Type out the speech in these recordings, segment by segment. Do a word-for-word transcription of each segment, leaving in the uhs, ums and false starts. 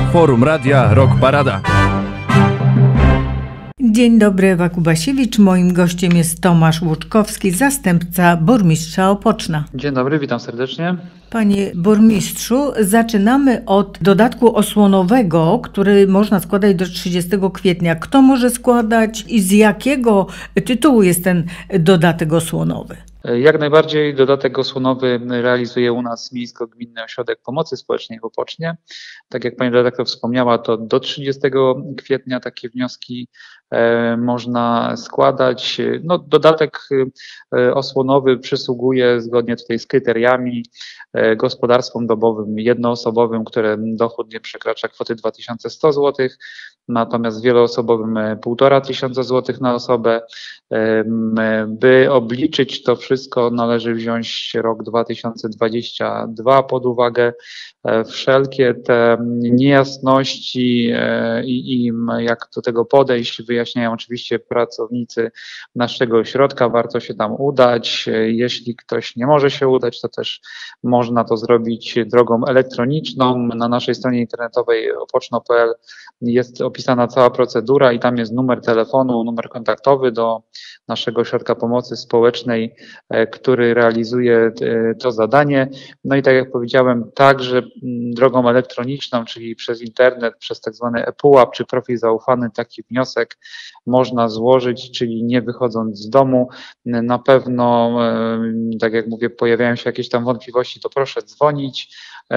Forum Radia Rock Parada. Dzień dobry, Ewa Kubasiewicz. Moim gościem jest Tomasz Łuczkowski, zastępca burmistrza Opoczna. Dzień dobry, witam serdecznie. Panie burmistrzu, zaczynamy od dodatku osłonowego, który można składać do trzydziestego kwietnia. Kto może składać i z jakiego tytułu jest ten dodatek osłonowy? Jak najbardziej dodatek osłonowy realizuje u nas Miejsko-Gminny Ośrodek Pomocy Społecznej w Opocznie. Tak jak pani redaktor wspomniała, to do trzydziestego kwietnia takie wnioski e, można składać. No, dodatek e, osłonowy przysługuje zgodnie tutaj z kryteriami e, gospodarstwom domowym jednoosobowym, które dochód nie przekracza kwoty dwa tysiące sto złotych, natomiast wieloosobowym półtora tysiąca złotych na osobę. E, by obliczyć to wszystko, należy wziąć rok dwa tysiące dwudziesty drugi pod uwagę. Wszelkie te niejasności i, i jak do tego podejść wyjaśniają oczywiście pracownicy naszego ośrodka. Warto się tam udać. Jeśli ktoś nie może się udać, to też można to zrobić drogą elektroniczną. Na naszej stronie internetowej opoczno kropka p l jest opisana cała procedura i tam jest numer telefonu, numer kontaktowy do naszego ośrodka pomocy społecznej, który realizuje to zadanie. No i tak jak powiedziałem, także drogą elektroniczną, czyli przez internet, przez tak zwany ePUAP czy profil zaufany, taki wniosek można złożyć, czyli nie wychodząc z domu. Na pewno, tak jak mówię, pojawiają się jakieś tam wątpliwości, to proszę dzwonić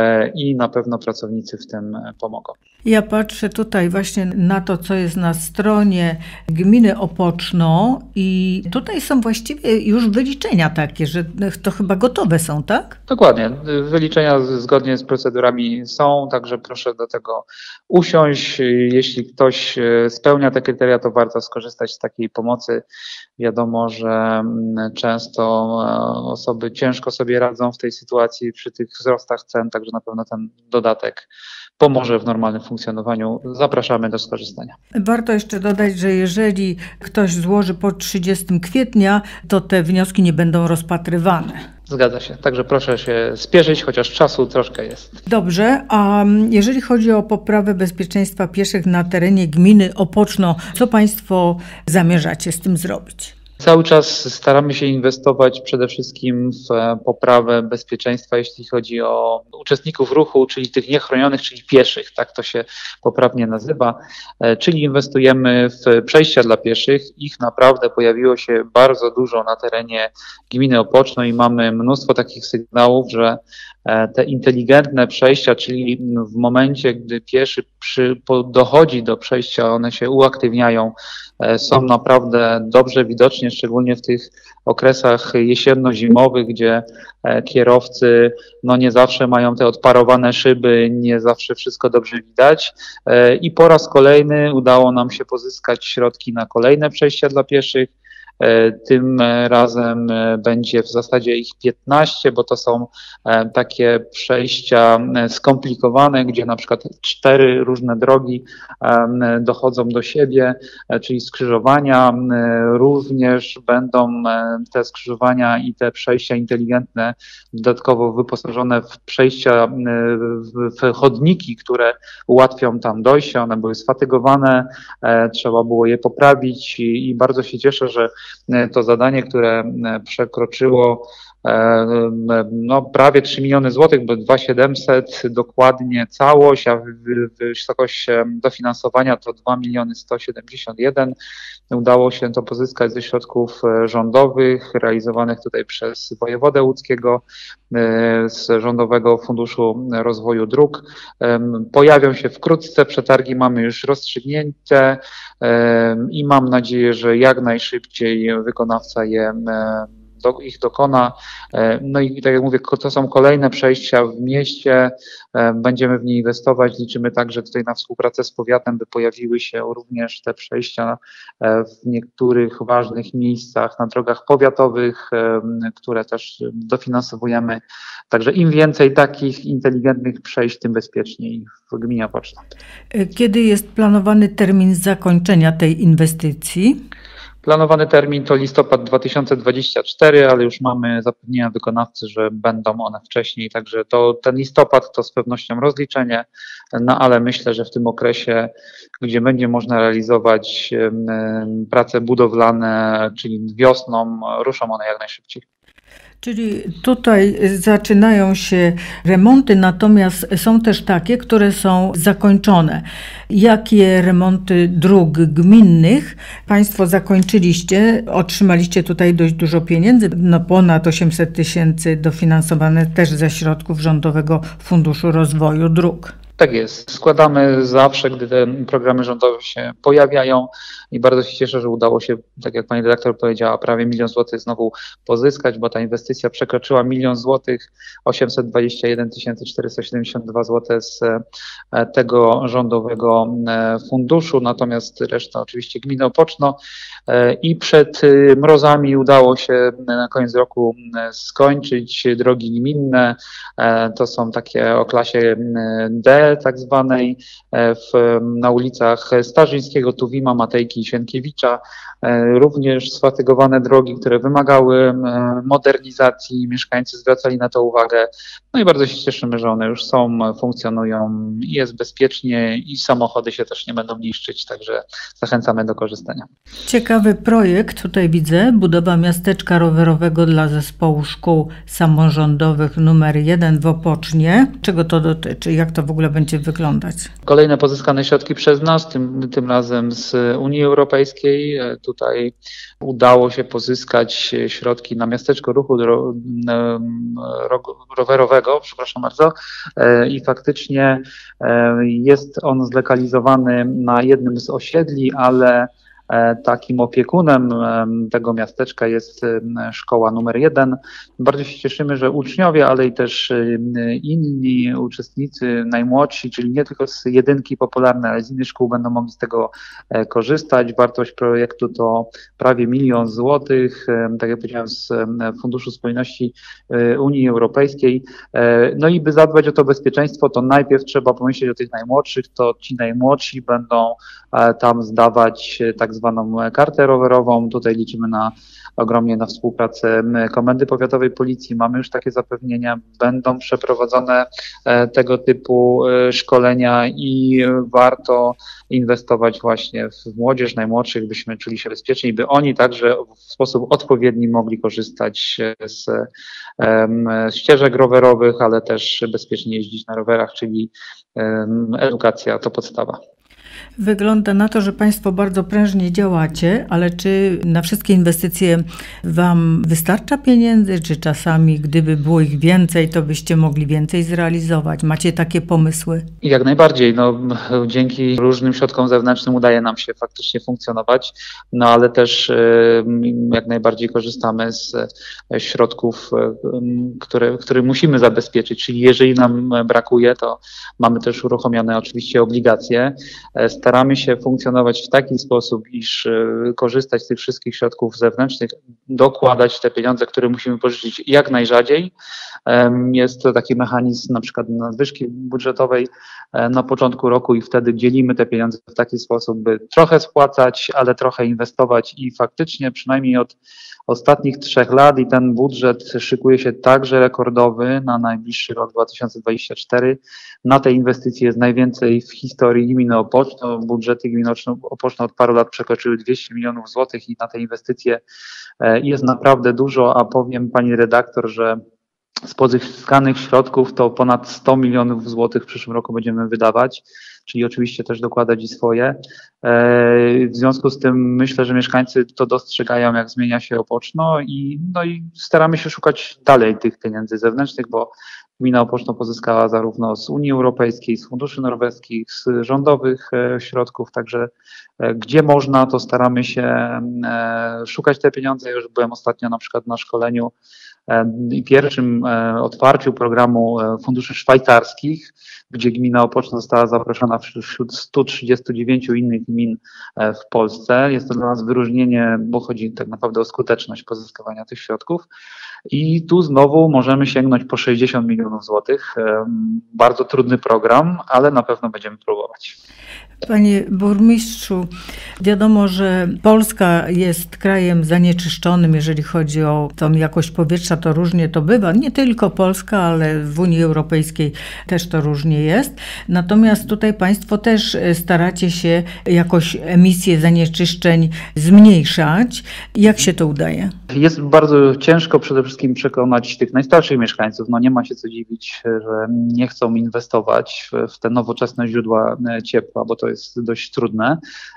i na pewno pracownicy w tym pomogą. Ja patrzę tutaj właśnie na to, co jest na stronie gminy Opoczno i tutaj są właściwie już wyliczenia takie, że to chyba gotowe są, tak? Dokładnie. Wyliczenia zgodnie z procedurami są, także proszę do tego usiąść. Jeśli ktoś spełnia te kryteria, to warto skorzystać z takiej pomocy. Wiadomo, że często osoby ciężko sobie radzą w tej sytuacji przy tych wzrostach cen, także na pewno ten dodatek pomoże w normalnym funkcjonowaniu. Zapraszamy do skorzystania. Warto jeszcze dodać, że jeżeli ktoś złoży po trzydziestego kwietnia, to te wnioski nie będą rozpatrywane. Zgadza się. Także proszę się spieszyć, chociaż czasu troszkę jest. Dobrze, a jeżeli chodzi o poprawę bezpieczeństwa pieszych na terenie gminy Opoczno, co Państwo zamierzacie z tym zrobić? Cały czas staramy się inwestować przede wszystkim w poprawę bezpieczeństwa, jeśli chodzi o uczestników ruchu, czyli tych niechronionych, czyli pieszych, tak to się poprawnie nazywa, czyli inwestujemy w przejścia dla pieszych. Ich naprawdę pojawiło się bardzo dużo na terenie gminy Opoczno i mamy mnóstwo takich sygnałów, że te inteligentne przejścia, czyli w momencie, gdy pieszy przy, po, dochodzi do przejścia, one się uaktywniają, są naprawdę dobrze widocznie, szczególnie w tych okresach jesienno-zimowych, gdzie kierowcy no nie zawsze mają te odparowane szyby, nie zawsze wszystko dobrze widać i po raz kolejny udało nam się pozyskać środki na kolejne przejścia dla pieszych. Tym razem będzie w zasadzie ich piętnaście, bo to są takie przejścia skomplikowane, gdzie na przykład cztery różne drogi dochodzą do siebie, czyli skrzyżowania. Również będą te skrzyżowania i te przejścia inteligentne dodatkowo wyposażone w przejścia, w chodniki, które ułatwią tam dojście. One były sfatygowane, trzeba było je poprawić i bardzo się cieszę, że to zadanie, które przekroczyło no, prawie trzy miliony złotych, bo dwa tysiące siedemset dokładnie całość, a wysokość dofinansowania to dwa miliony sto siedemdziesiąt jeden. Udało się to pozyskać ze środków rządowych, realizowanych tutaj przez wojewodę łódzkiego, z Rządowego Funduszu Rozwoju Dróg. Pojawią się wkrótce, przetargi mamy już rozstrzygnięte i mam nadzieję, że jak najszybciej wykonawca je Do, ich dokona. No i tak jak mówię, to są kolejne przejścia w mieście, będziemy w nie inwestować, liczymy także tutaj na współpracę z powiatem, by pojawiły się również te przejścia w niektórych ważnych miejscach na drogach powiatowych, które też dofinansowujemy. Także im więcej takich inteligentnych przejść, tym bezpieczniej w gminie Opoczno. Kiedy jest planowany termin zakończenia tej inwestycji? Planowany termin to listopad dwa tysiące dwudziesty czwarty, ale już mamy zapewnienia wykonawcy, że będą one wcześniej, także to ten listopad to z pewnością rozliczenie, no ale myślę, że w tym okresie, gdzie będzie można realizować prace budowlane, czyli wiosną, ruszą one jak najszybciej. Czyli tutaj zaczynają się remonty, natomiast są też takie, które są zakończone. Jakie remonty dróg gminnych Państwo zakończyliście? Otrzymaliście tutaj dość dużo pieniędzy, no ponad osiemset tysięcy dofinansowane też ze środków Rządowego Funduszu Rozwoju Dróg. Tak jest. Składamy zawsze, gdy te programy rządowe się pojawiają i bardzo się cieszę, że udało się, tak jak pani redaktor powiedziała, prawie milion złotych znowu pozyskać, bo ta inwestycja przekroczyła milion złotych, osiemset dwadzieścia jeden tysięcy czterysta siedemdziesiąt dwa złote z tego rządowego funduszu, natomiast reszta oczywiście gminy Opoczno i przed mrozami udało się na koniec roku skończyć drogi gminne. To są takie o klasie D, tak zwanej, w, na ulicach Starzyńskiego, Tuwima, Matejki i Sienkiewicza. Również sfatygowane drogi, które wymagały modernizacji, mieszkańcy zwracali na to uwagę. No i bardzo się cieszymy, że one już są, funkcjonują i jest bezpiecznie i samochody się też nie będą niszczyć, także zachęcamy do korzystania. Ciekawy projekt, tutaj widzę, budowa miasteczka rowerowego dla zespołu szkół samorządowych numer jeden w Opocznie. Czego to dotyczy? Jak to w ogóle będzie wyglądać? Kolejne pozyskane środki przez nas, tym, tym razem z Unii Europejskiej. Tutaj udało się pozyskać środki na miasteczko ruchu ro, ro, rowerowego, przepraszam bardzo, i faktycznie jest on zlokalizowany na jednym z osiedli, ale takim opiekunem tego miasteczka jest szkoła numer jeden. Bardzo się cieszymy, że uczniowie, ale i też inni uczestnicy, najmłodsi, czyli nie tylko z jedynki popularnej, ale z innych szkół będą mogli z tego korzystać. Wartość projektu to prawie milion złotych, tak jak powiedziałem, z Funduszu Spójności Unii Europejskiej. No i by zadbać o to bezpieczeństwo, to najpierw trzeba pomyśleć o tych najmłodszych, to ci najmłodsi będą tam zdawać tak zwaną kartę rowerową. Tutaj liczymy na ogromnie na współpracę Komendy Powiatowej Policji. Mamy już takie zapewnienia. Będą przeprowadzone tego typu szkolenia i warto inwestować właśnie w młodzież, najmłodszych, byśmy czuli się bezpieczniej, by oni także w sposób odpowiedni mogli korzystać z, z ścieżek rowerowych, ale też bezpiecznie jeździć na rowerach, czyli edukacja to podstawa. Wygląda na to, że Państwo bardzo prężnie działacie, ale czy na wszystkie inwestycje Wam wystarcza pieniędzy, czy czasami gdyby było ich więcej, to byście mogli więcej zrealizować? Macie takie pomysły? Jak najbardziej. No, dzięki różnym środkom zewnętrznym udaje nam się faktycznie funkcjonować, no ale też jak najbardziej korzystamy z środków, które, które musimy zabezpieczyć, czyli jeżeli nam brakuje, to mamy też uruchomione oczywiście obligacje. Staramy się funkcjonować w taki sposób, iż korzystać z tych wszystkich środków zewnętrznych, dokładać te pieniądze, które musimy pożyczyć jak najrzadziej. Jest to taki mechanizm na przykład nadwyżki budżetowej na początku roku i wtedy dzielimy te pieniądze w taki sposób, by trochę spłacać, ale trochę inwestować i faktycznie przynajmniej od ostatnich trzech lat i ten budżet szykuje się także rekordowy na najbliższy rok dwa tysiące dwudziesty czwarty. Na te inwestycje jest najwięcej w historii gminy Opoczno. Budżety gminy Opoczno od paru lat przekroczyły dwieście milionów złotych i na te inwestycje jest naprawdę dużo, a powiem pani redaktor, że z pozyskanych środków to ponad sto milionów złotych w przyszłym roku będziemy wydawać, czyli oczywiście też dokładać i swoje. W związku z tym myślę, że mieszkańcy to dostrzegają, jak zmienia się Opoczno i, no i staramy się szukać dalej tych pieniędzy zewnętrznych, bo gmina Opoczno pozyskała zarówno z Unii Europejskiej, z funduszy norweskich, z rządowych środków, także gdzie można, to staramy się szukać te pieniądze. Ja już byłem ostatnio na przykład na szkoleniu i pierwszym otwarciu programu funduszy szwajcarskich, gdzie gmina Opoczno została zaproszona wśród stu trzydziestu dziewięciu innych gmin w Polsce. Jest to dla nas wyróżnienie, bo chodzi tak naprawdę o skuteczność pozyskiwania tych środków. I tu znowu możemy sięgnąć po sześćdziesiąt milionów złotych. Bardzo trudny program, ale na pewno będziemy próbować. Panie burmistrzu, wiadomo, że Polska jest krajem zanieczyszczonym, jeżeli chodzi o tą jakość powietrza, to różnie to bywa. Nie tylko Polska, ale w Unii Europejskiej też to różnie jest. Natomiast tutaj Państwo też staracie się jakoś emisję zanieczyszczeń zmniejszać. Jak się to udaje? Jest bardzo ciężko przede wszystkim przekonać tych najstarszych mieszkańców. No nie ma się co dziwić, że nie chcą inwestować w, w te nowoczesne źródła ciepła, bo to jest dość trudne,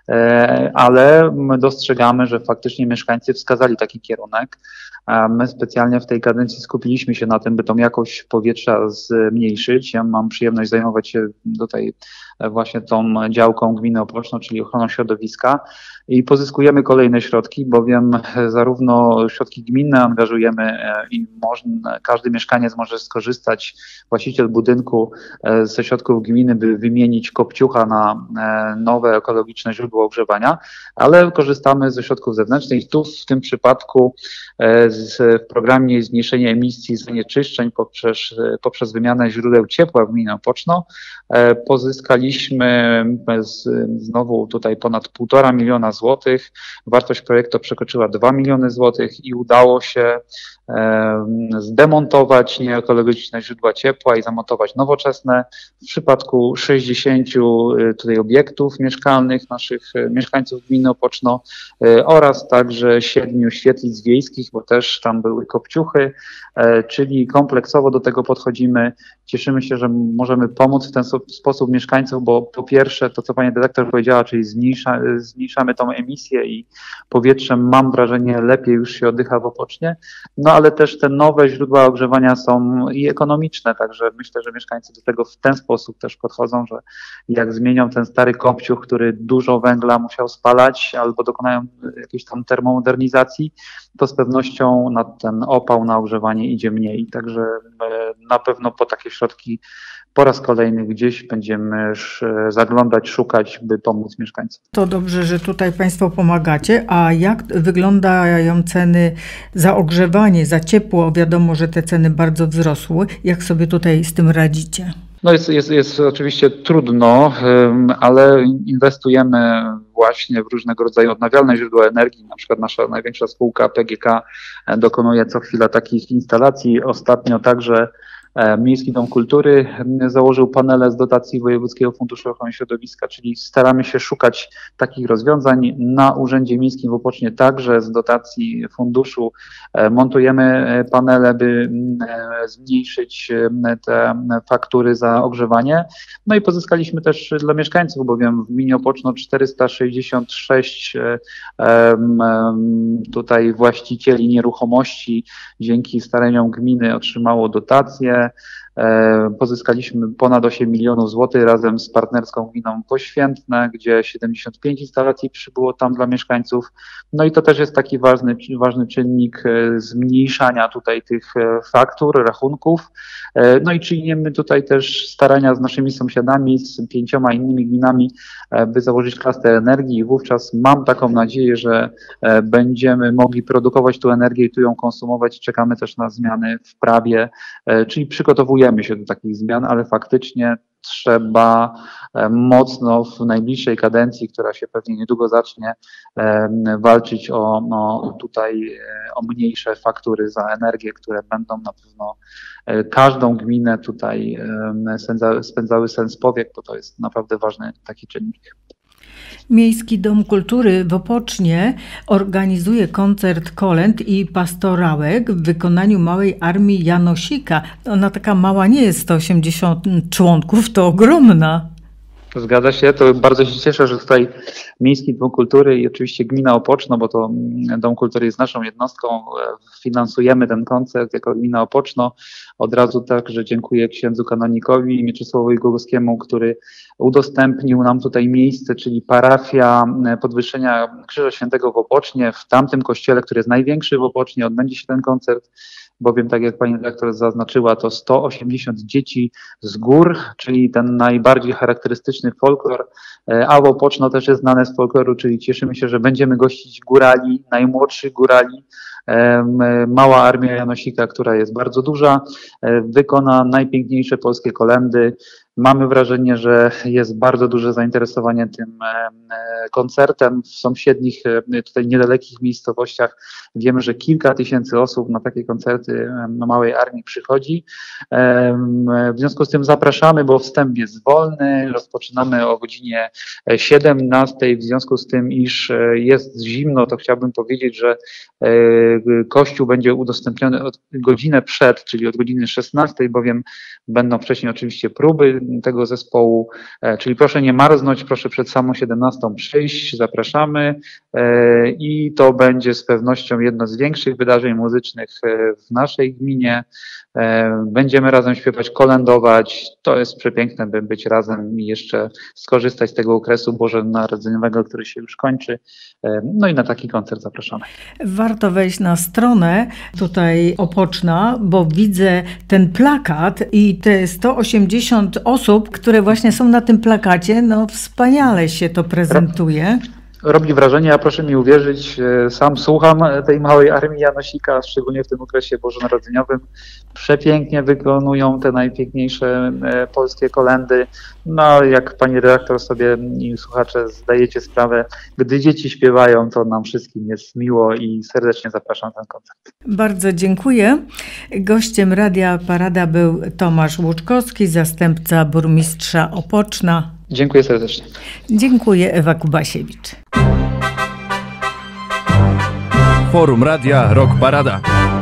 ale my dostrzegamy, że faktycznie mieszkańcy wskazali taki kierunek. My specjalnie w tej kadencji skupiliśmy się na tym, by tą jakość powietrza zmniejszyć. Ja mam przyjemność zajmować się tutaj właśnie tą działką gminy Opoczno, czyli ochroną środowiska, i pozyskujemy kolejne środki, bowiem zarówno środki gminne angażujemy i można, każdy mieszkaniec może skorzystać, właściciel budynku, ze środków gminy, by wymienić kopciucha na nowe ekologiczne źródło ogrzewania, ale korzystamy ze środków zewnętrznych. Tu w tym przypadku z, w programie zmniejszenia emisji zanieczyszczeń poprzez, poprzez wymianę źródeł ciepła w gminie Opoczno pozyskaliśmy z, znowu tutaj ponad półtora miliona złotych. Wartość projektu przekroczyła dwa miliony złotych i udało się zdemontować nieekologiczne źródła ciepła i zamontować nowoczesne. W przypadku sześćdziesięciu tutaj obiektów mieszkalnych naszych mieszkańców gminy Opoczno oraz także siedmiu świetlic wiejskich, bo też tam były kopciuchy, czyli kompleksowo do tego podchodzimy. Cieszymy się, że możemy pomóc w ten sposób mieszkańcom, bo po pierwsze to, co pani dyrektor powiedziała, czyli zmniejsza, zmniejszamy tą emisję i powietrzem, mam wrażenie, lepiej już się oddycha w Opocznie, no ale też te nowe źródła ogrzewania są i ekonomiczne, także myślę, że mieszkańcy do tego w ten sposób też podchodzą, że jak zmienią ten stary kopciuch, który dużo węgla musiał spalać, albo dokonają jakiejś tam termomodernizacji, to z pewnością na ten opał, na ogrzewanie idzie mniej, także na pewno po takie środki po raz kolejny gdzieś będziemy zaglądać, szukać, by pomóc mieszkańcom. To dobrze, że tutaj Państwo pomagacie. A jak wyglądają ceny za ogrzewanie, za ciepło? Wiadomo, że te ceny bardzo wzrosły. Jak sobie tutaj z tym radzicie? No jest, jest, jest oczywiście trudno, ale inwestujemy właśnie w różnego rodzaju odnawialne źródła energii. Na przykład nasza największa spółka P G K dokonuje co chwila takich instalacji. Ostatnio także Miejski Dom Kultury założył panele z dotacji Wojewódzkiego Funduszu Ochrony Środowiska, czyli staramy się szukać takich rozwiązań. Na Urzędzie Miejskim w Opocznie także z dotacji funduszu montujemy panele, by zmniejszyć te faktury za ogrzewanie. No i pozyskaliśmy też dla mieszkańców, bowiem w gminie Opoczno czterysta sześćdziesiąt sześć tutaj właścicieli nieruchomości dzięki staraniom gminy otrzymało dotacje. Pozyskaliśmy ponad osiem milionów złotych razem z partnerską gminą Poświętne, gdzie siedemdziesiąt pięć instalacji przybyło tam dla mieszkańców. No i to też jest taki ważny, ważny czynnik zmniejszania tutaj tych faktur, rachunków. No i czynimy tutaj też starania z naszymi sąsiadami, z pięcioma innymi gminami, by założyć klaster energii i wówczas mam taką nadzieję, że będziemy mogli produkować tu energię i tu ją konsumować. Czekamy też na zmiany w prawie, czyli przygotowujemy się do takich zmian, ale faktycznie trzeba mocno w najbliższej kadencji, która się pewnie niedługo zacznie, walczyć o, no, tutaj o mniejsze faktury za energię, które będą na pewno każdą gminę tutaj spędzały sens powiek, bo to jest naprawdę ważny taki czynnik. Miejski Dom Kultury w Opocznie organizuje koncert kolęd i pastorałek w wykonaniu Małej Armii Janosika. Ona taka mała nie jest, sto osiemdziesiąt członków, to ogromna. Zgadza się, to bardzo się cieszę, że tutaj Miejski Dom Kultury i oczywiście Gmina Opoczno, bo to Dom Kultury jest naszą jednostką, finansujemy ten koncert jako Gmina Opoczno. Od razu także dziękuję księdzu kanonikowi Mieczysławowi Głogowskiemu, który udostępnił nam tutaj miejsce, czyli parafia Podwyższenia Krzyża Świętego w Opocznie. W tamtym kościele, który jest największy w Opocznie, odbędzie się ten koncert, bowiem tak jak pani dyrektor zaznaczyła, to sto osiemdziesiąt dzieci z gór, czyli ten najbardziej charakterystyczny folklor, a w Opoczno też jest znane z folkloru, czyli cieszymy się, że będziemy gościć górali, najmłodszych górali. Mała Armia Janosika, która jest bardzo duża, wykona najpiękniejsze polskie kolędy. Mamy wrażenie, że jest bardzo duże zainteresowanie tym koncertem. W sąsiednich, tutaj niedalekich miejscowościach wiemy, że kilka tysięcy osób na takie koncerty na Małej Armii przychodzi. W związku z tym zapraszamy, bo wstęp jest wolny. Rozpoczynamy o godzinie siedemnastej. W związku z tym, iż jest zimno, to chciałbym powiedzieć, że kościół będzie udostępniony od godzinę przed, czyli od godziny szesnastej, bowiem będą wcześniej oczywiście próby tego zespołu, czyli proszę nie marznąć, proszę przed samą siedemnastą przyjść, zapraszamy i to będzie z pewnością jedno z większych wydarzeń muzycznych w naszej gminie. Będziemy razem śpiewać, kolędować, to jest przepiękne, by być razem i jeszcze skorzystać z tego okresu bożonarodzeniowego, który się już kończy. No i na taki koncert zapraszamy. Warto wejść na stronę tutaj Opoczna, bo widzę ten plakat i te sto osiemdziesiąt osób, które właśnie są na tym plakacie, no wspaniale się to prezentuje. Robi wrażenie, a proszę mi uwierzyć, sam słucham tej Małej Armii Janosika, szczególnie w tym okresie bożonarodzeniowym. Przepięknie wykonują te najpiękniejsze polskie kolędy. No, jak pani redaktor sobie i słuchacze zdajecie sprawę, gdy dzieci śpiewają, to nam wszystkim jest miło i serdecznie zapraszam na ten koncert. Bardzo dziękuję. Gościem Radia Parada był Tomasz Łuczkowski, zastępca burmistrza Opoczna. Dziękuję serdecznie. Dziękuję, Ewa Kubasiewicz. Forum Radia Rock Parada.